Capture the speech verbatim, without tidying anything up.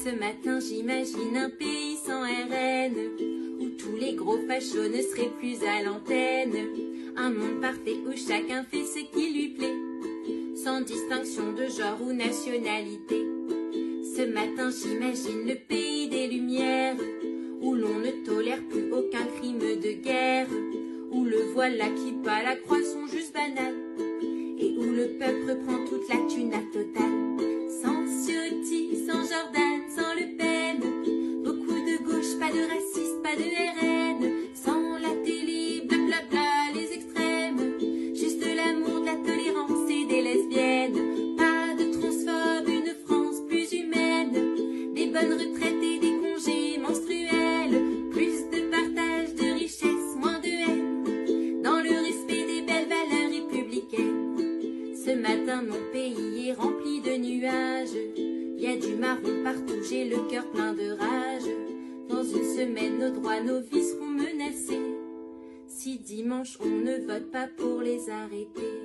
Ce matin j'imagine un pays sans R N, où tous les gros fachos ne seraient plus à l'antenne. Un monde parfait où chacun fait ce qui lui plaît, sans distinction de genre ou nationalité. Ce matin j'imagine le pays des lumières, où l'on ne tolère plus aucun crime de guerre, où le voile, la kippa, la croix sont juste banales, et où le peuple prend toute la thuna totale. Sans Ciotti, sans Jordan, sans Le Pen, beaucoup de gauche, pas de racistes, pas de R N, sans la télé, blablabla, les extrêmes, juste de l'amour, de la tolérance et des lesbiennes. Pas de transphobes, une France plus humaine, des bonnes retraites et des congés menstruels, plus de partage de richesses, moins de haine, dans le respect des belles valeurs républicaines. Ce matin mon pays est rempli de nuages, y a du marron partout, j'ai le cœur plein de rage. Dans une semaine nos droits, nos vies seront menacés, si dimanche on ne vote pas pour les arrêter.